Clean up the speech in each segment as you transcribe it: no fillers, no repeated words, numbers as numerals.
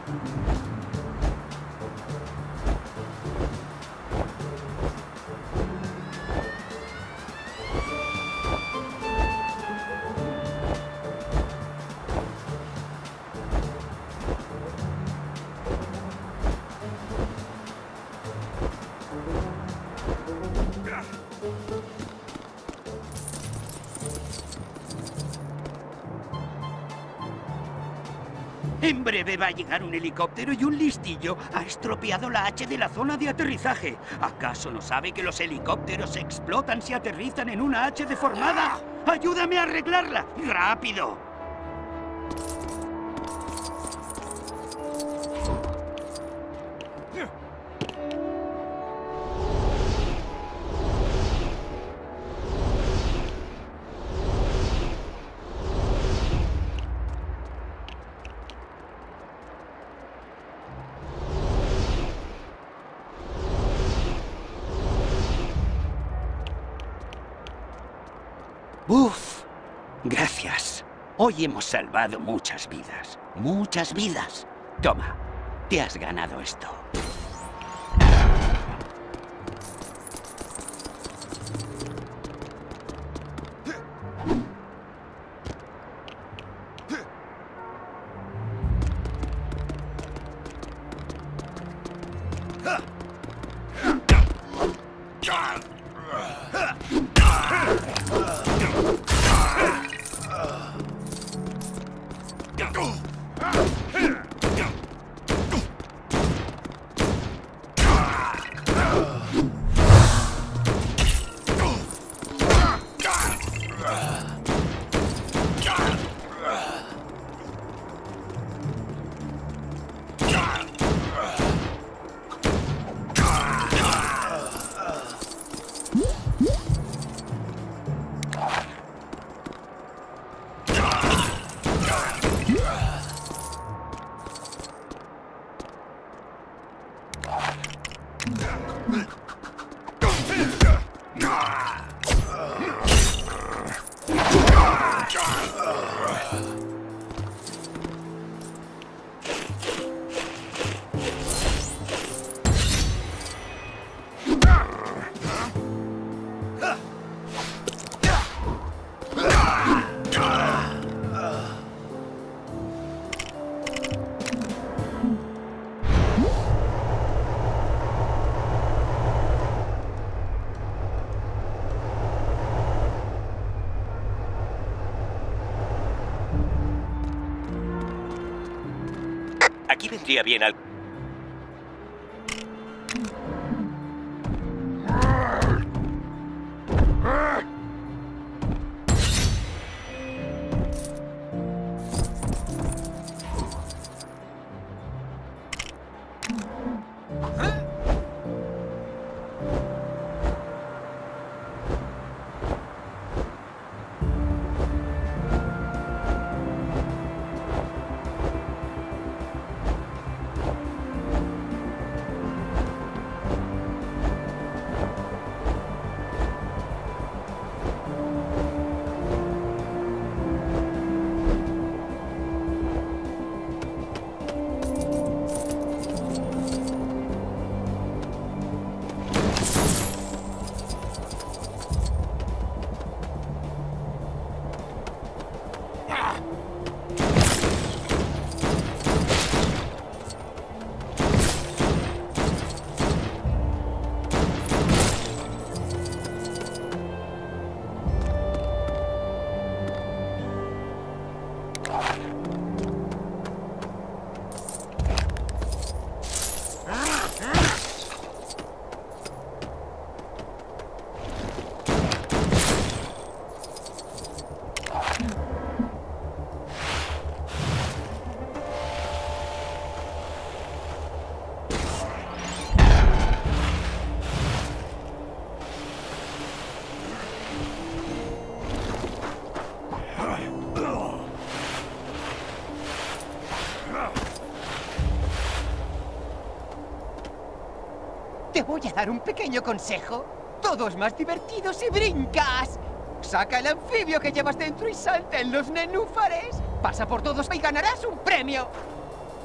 En breve va a llegar un helicóptero y un listillo ha estropeado la H de la zona de aterrizaje. ¿Acaso no sabe que los helicópteros explotan si aterrizan en una H deformada? ¡Ayúdame a arreglarla! ¡Rápido! ¡Uf! Gracias. Hoy hemos salvado muchas vidas. ¡Muchas vidas! Toma, te has ganado esto. Aquí vendría bien al... Te voy a dar un pequeño consejo. Todo es más divertido si brincas. Saca el anfibio que llevas dentro y salta en los nenúfares. Pasa por todos y ganarás un premio.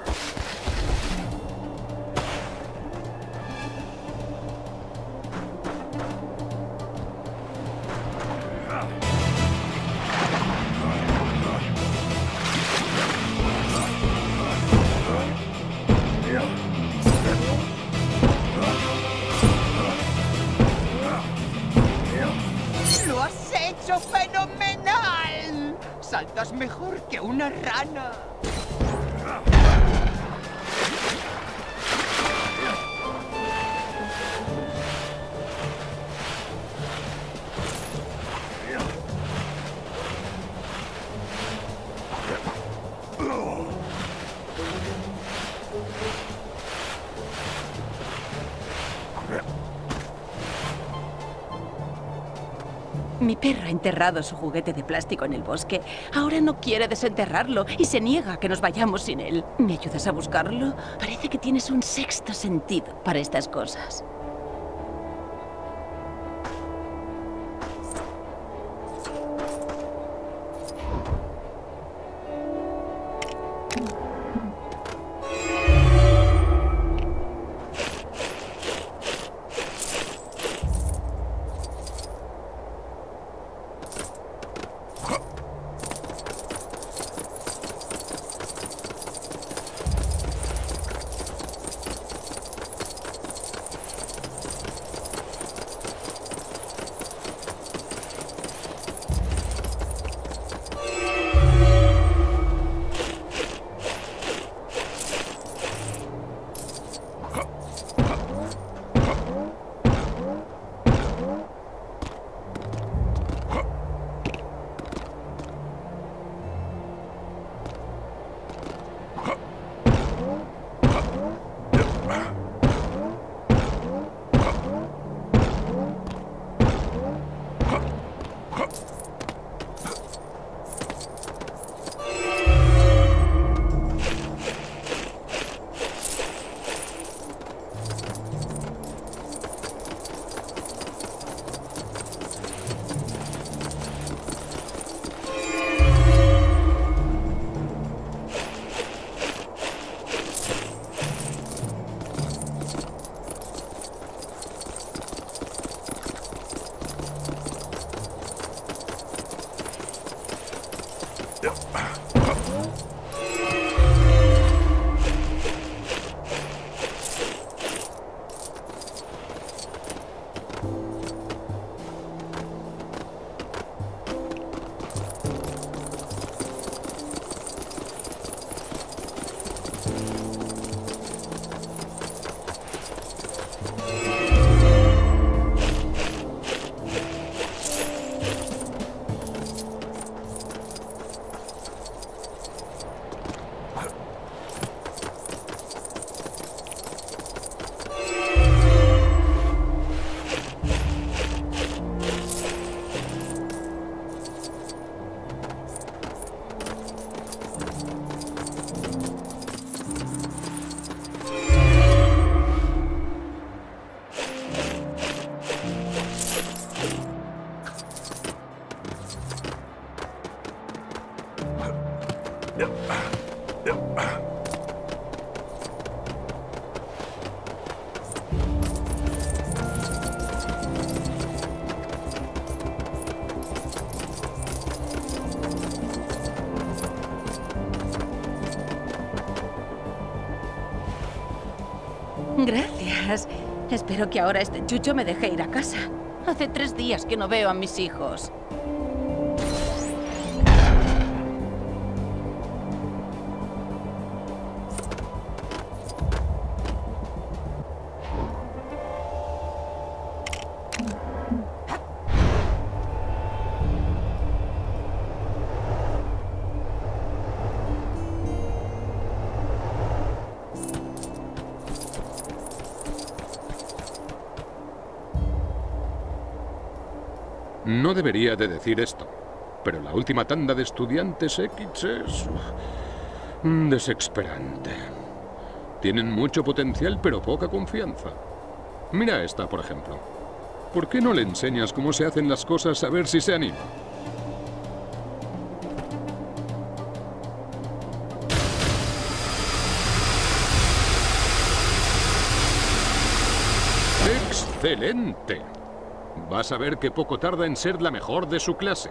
¡Lo has hecho fenomenal! Saltas mejor que una rana. Mi perro ha enterrado su juguete de plástico en el bosque. Ahora no quiere desenterrarlo y se niega a que nos vayamos sin él. ¿Me ayudas a buscarlo? Parece que tienes un sexto sentido para estas cosas. Gracias. Espero que ahora este chucho me deje ir a casa. Hace 3 días que no veo a mis hijos. No debería de decir esto, pero la última tanda de estudiantes X es desesperante. Tienen mucho potencial, pero poca confianza. Mira esta, por ejemplo. ¿Por qué no le enseñas cómo se hacen las cosas a ver si se anima? ¡Excelente! Vas a ver que poco tarda en ser la mejor de su clase.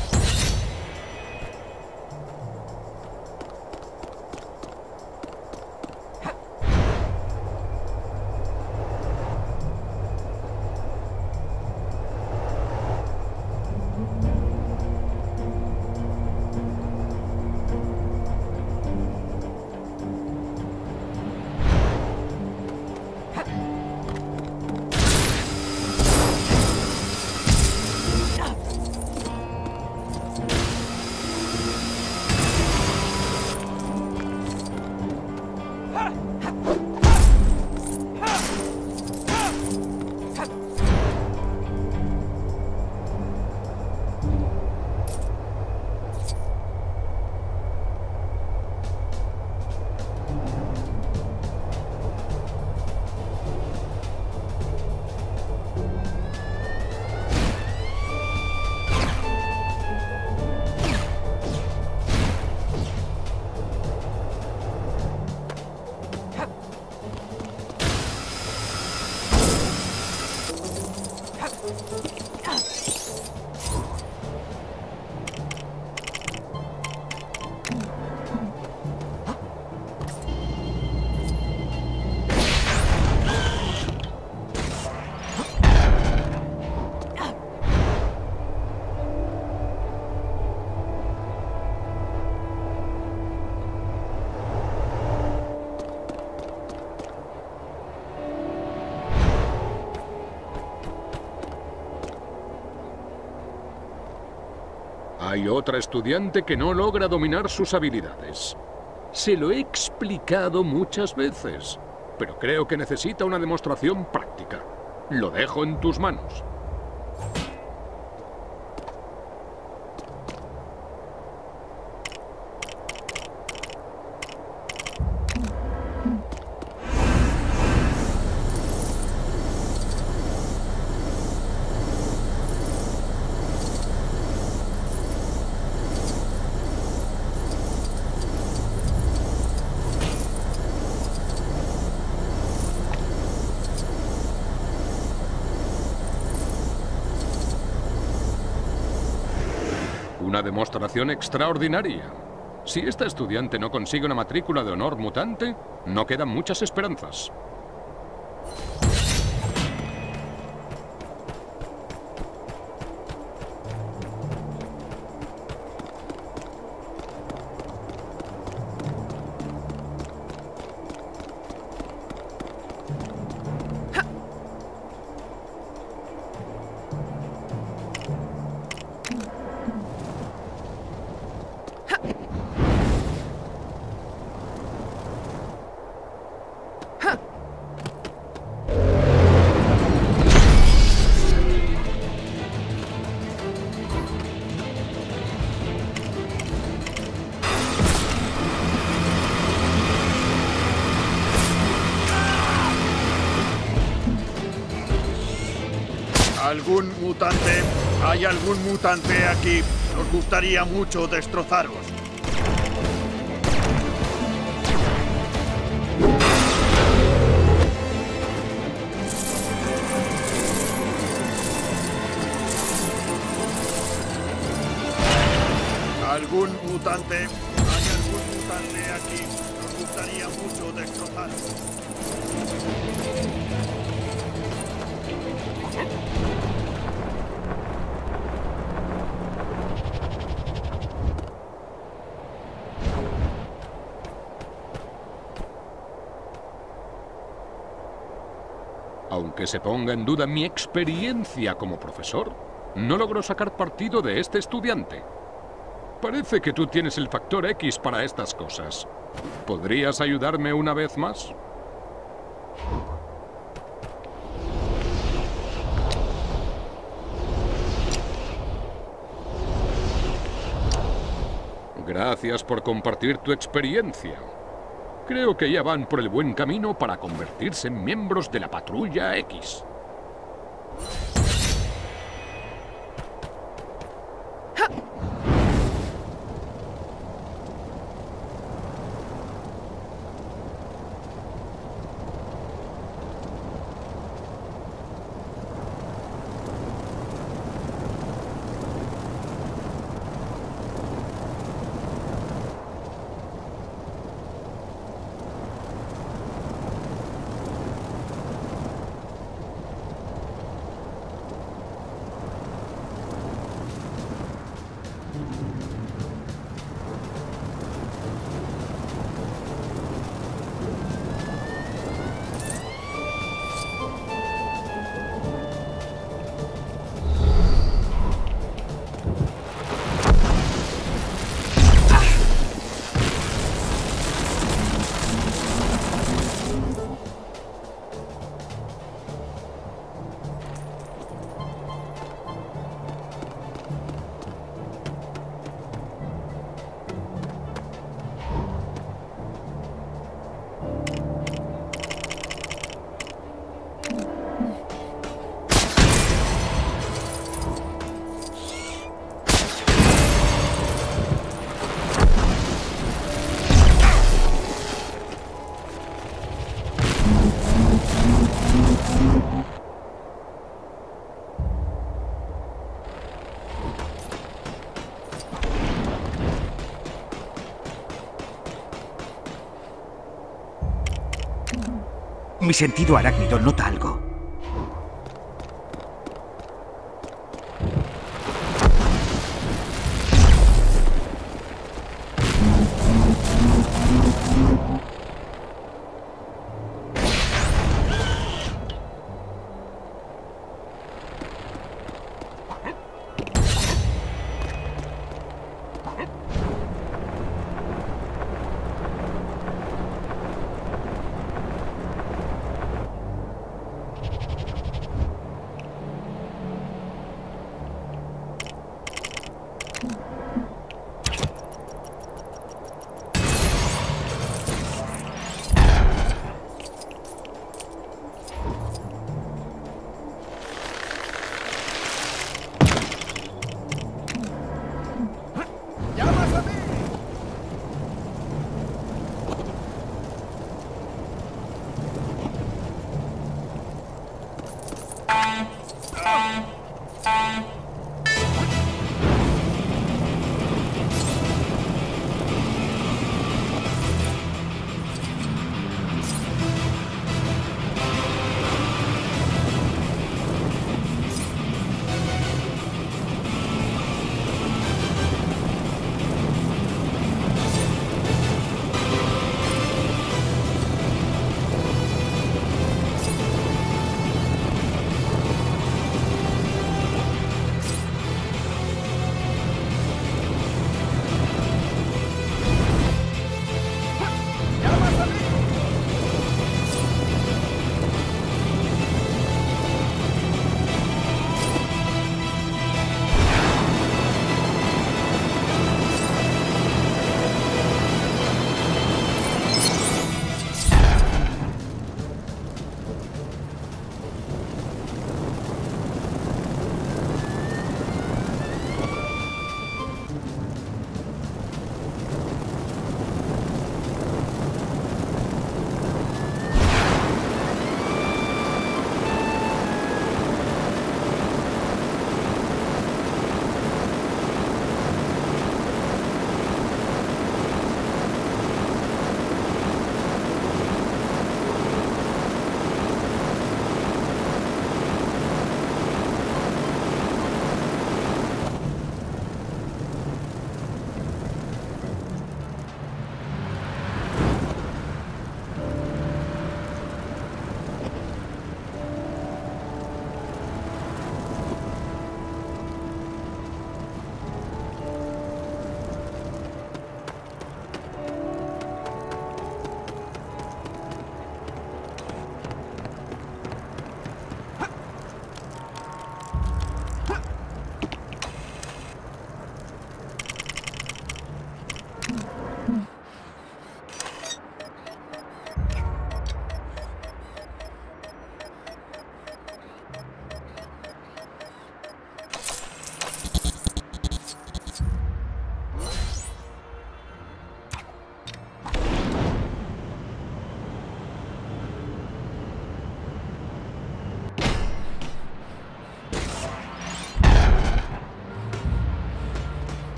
Hay otra estudiante que no logra dominar sus habilidades. Se lo he explicado muchas veces, pero creo que necesita una demostración práctica. Lo dejo en tus manos. Una demostración extraordinaria. Si esta estudiante no consigue una matrícula de honor mutante, no quedan muchas esperanzas. ¿Algún mutante? ¿Hay algún mutante aquí? Nos gustaría mucho destrozaros. ¿Algún mutante? ¿Hay algún mutante aquí? Nos gustaría mucho destrozaros. Aunque se ponga en duda mi experiencia como profesor, no logro sacar partido de este estudiante. Parece que tú tienes el factor X para estas cosas. ¿Podrías ayudarme una vez más? Gracias por compartir tu experiencia. Creo que ya van por el buen camino para convertirse en miembros de la Patrulla X. Mi sentido arácnido nota algo.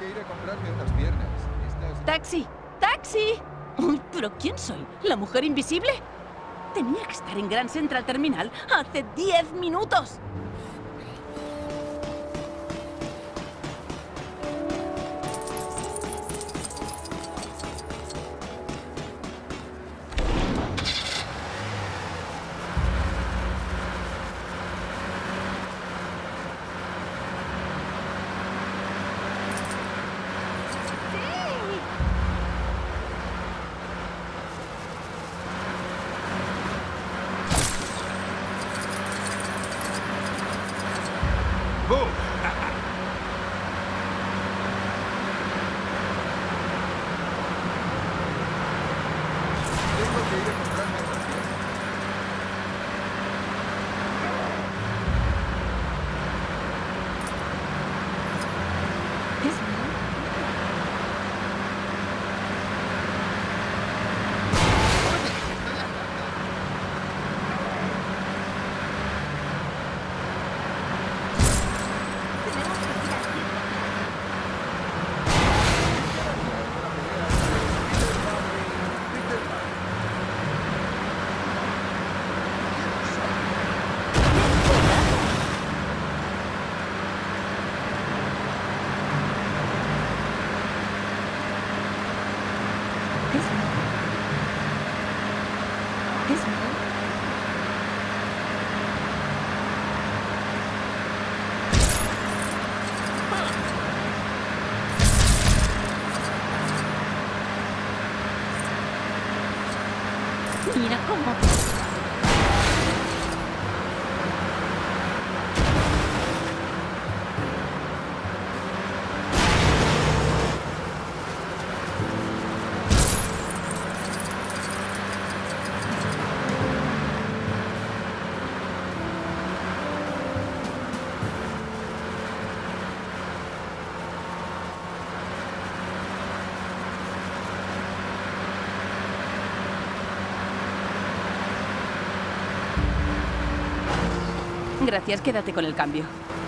que ir a comprarme unas piernas. ¡Taxi! ¡Taxi! Uy, ¿pero quién soy? ¿La mujer invisible? Tenía que estar en Grand Central Terminal hace 10 minutos. Mira cómo... Gracias, quédate con el cambio.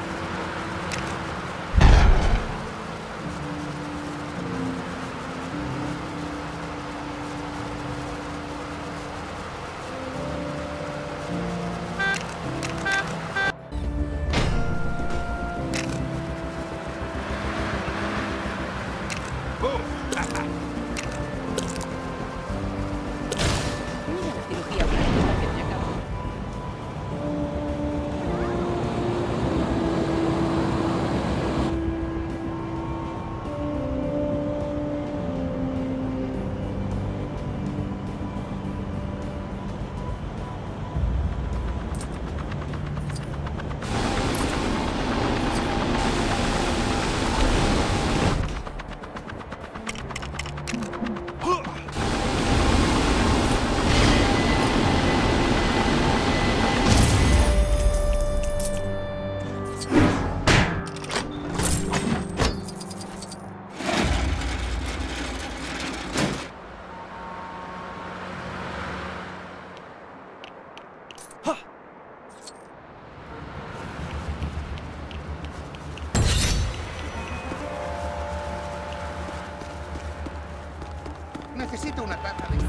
Mira la cirugía plástica que te acabo. Necesito una taza de...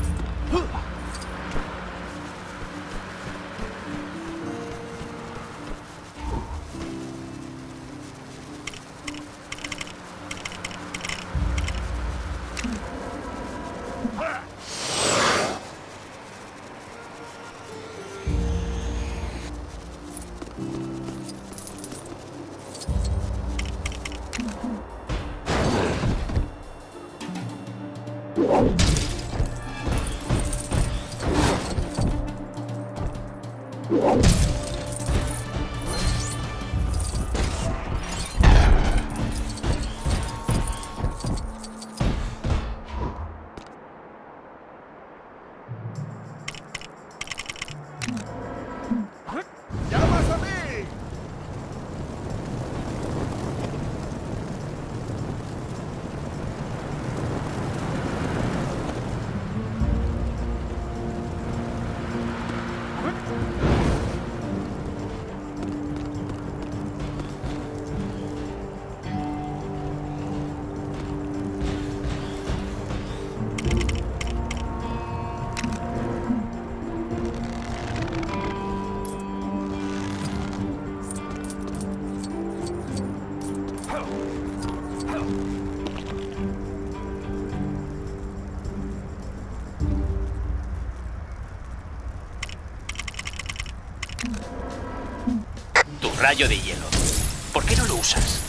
rayo de hielo. ¿Por qué no lo usas?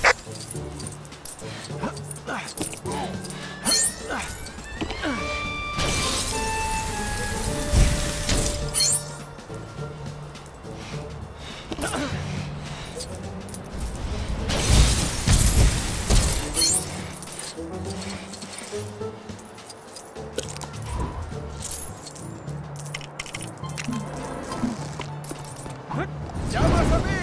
¡Llamas a mí!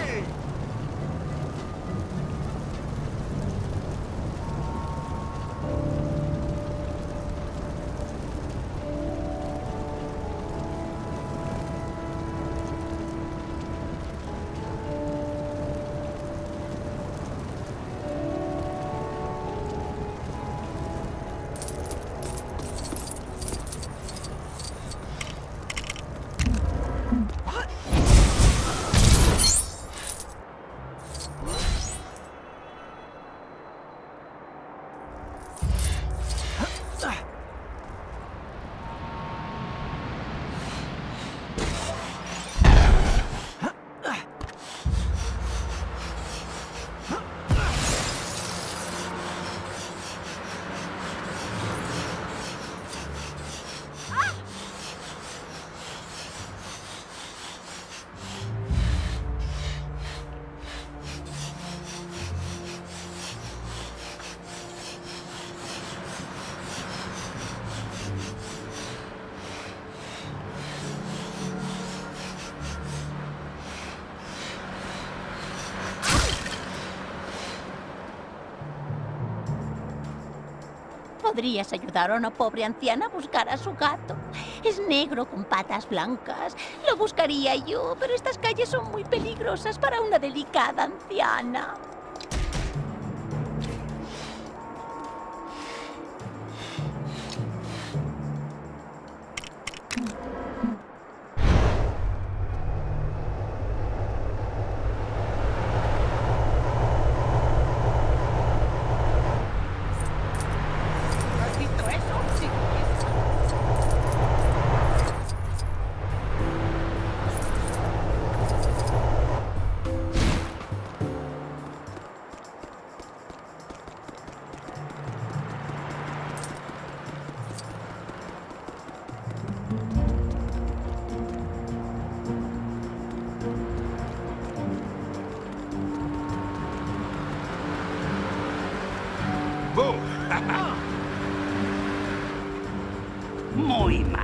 ¿Podrías ayudar a una pobre anciana a buscar a su gato? Es negro con patas blancas. Lo buscaría yo, pero estas calles son muy peligrosas para una delicada anciana. Muy mal.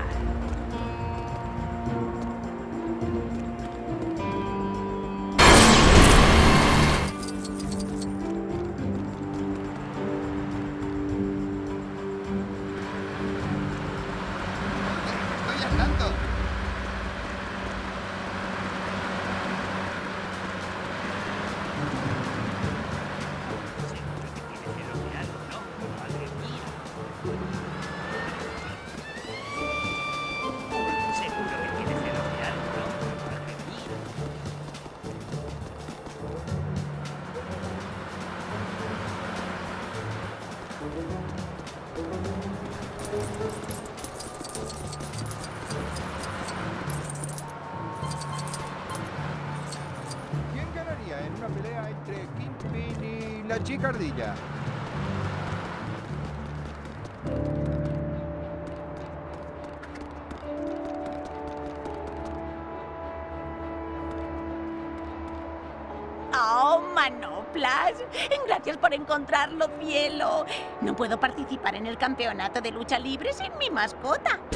¡Estoy andando! Seguro que tiene celos de algo, ¿no? Madre mía. ¿Quién ganaría en una pelea entre Kingpin y la chica ardilla? ¡Oh, Manoplas! Gracias por encontrarlo, cielo. No puedo participar en el campeonato de lucha libre sin mi mascota.